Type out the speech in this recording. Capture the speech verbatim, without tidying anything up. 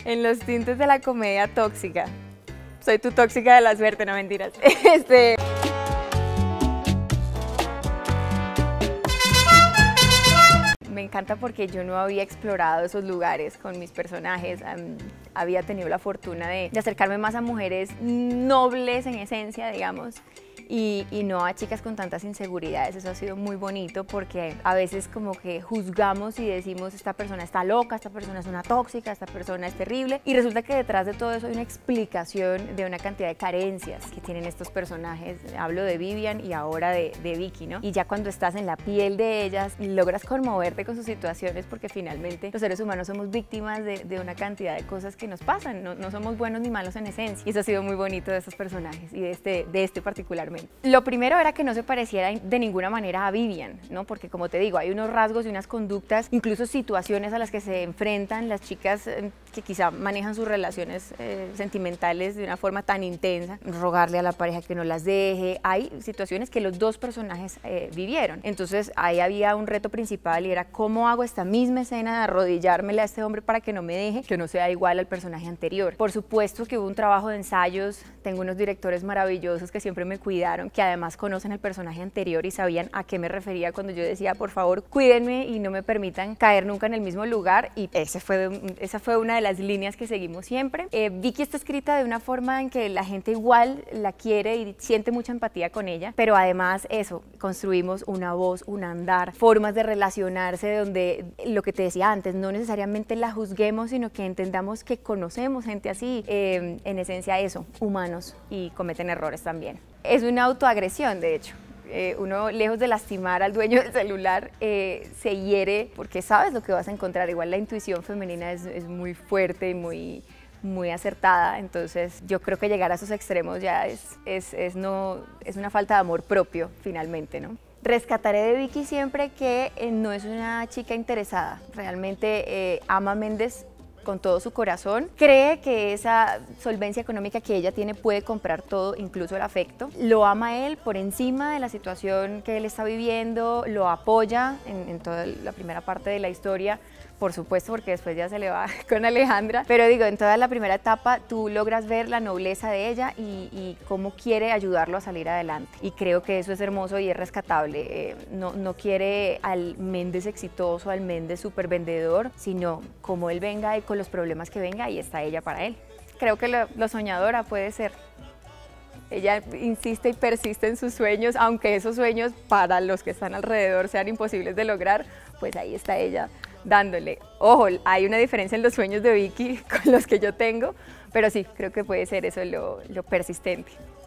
En los tintes de la comedia tóxica. Soy tu tóxica de la suerte, no mentiras. Este... Me encanta porque yo no había explorado esos lugares con mis personajes. Um, había tenido la fortuna de, de acercarme más a mujeres nobles en esencia, digamos. Y, y no a chicas con tantas inseguridades. Eso ha sido muy bonito porque a veces como que juzgamos y decimos esta persona está loca, esta persona es una tóxica, esta persona es terrible, y resulta que detrás de todo eso hay una explicación de una cantidad de carencias que tienen estos personajes. Hablo de Vivian y ahora de, de Vicky, ¿no? Y ya cuando estás en la piel de ellas logras conmoverte con sus situaciones, porque finalmente los seres humanos somos víctimas de, de una cantidad de cosas que nos pasan, no, no somos buenos ni malos en esencia, y eso ha sido muy bonito de estos personajes y de este, de este particularmente. Lo primero era que no se pareciera de ninguna manera a Vivian, ¿no? Porque como te digo, hay unos rasgos y unas conductas, incluso situaciones a las que se enfrentan las chicas eh, que quizá manejan sus relaciones eh, sentimentales de una forma tan intensa, rogarle a la pareja que no las deje. Hay situaciones que los dos personajes eh, vivieron. Entonces ahí había un reto principal y era cómo hago esta misma escena de arrodillármele a este hombre para que no me deje, que no sea igual al personaje anterior. Por supuesto que hubo un trabajo de ensayos, tengo unos directores maravillosos que siempre me cuidaron, que además conocen el personaje anterior y sabían a qué me refería cuando yo decía, por favor, cuídenme y no me permitan caer nunca en el mismo lugar, y ese fue, esa fue una de las líneas que seguimos siempre. Eh, Vicky está escrita de una forma en que la gente igual la quiere y siente mucha empatía con ella, pero además eso, construimos una voz, un andar, formas de relacionarse donde, lo que te decía antes, no necesariamente la juzguemos, sino que entendamos que conocemos gente así, eh, en esencia eso, humanos, y cometen errores también. Es una autoagresión, de hecho. Eh, uno, lejos de lastimar al dueño del celular, eh, se hiere porque sabes lo que vas a encontrar. Igual la intuición femenina es, es muy fuerte y muy, muy acertada, entonces yo creo que llegar a esos extremos ya es, es, es, no, es una falta de amor propio, finalmente, ¿no? Rescataré de Vicky siempre que eh, no es una chica interesada, realmente eh, ama a Méndez con todo su corazón, cree que esa solvencia económica que ella tiene puede comprar todo, incluso el afecto, lo ama a él por encima de la situación que él está viviendo, lo apoya en, en toda la primera parte de la historia, por supuesto, porque después ya se le va con Alejandra, pero digo, en toda la primera etapa tú logras ver la nobleza de ella y, y cómo quiere ayudarlo a salir adelante, y creo que eso es hermoso y es rescatable. Eh, no, no quiere al Méndez exitoso, al Méndez súper vendedor, sino como él venga y con los problemas que venga, ahí está ella para él. Creo que lo, lo soñadora puede ser. Ella insiste y persiste en sus sueños, aunque esos sueños para los que están alrededor sean imposibles de lograr, pues ahí está ella dándole. Ojo, hay una diferencia en los sueños de Vicky con los que yo tengo, pero sí, creo que puede ser eso lo, lo persistente.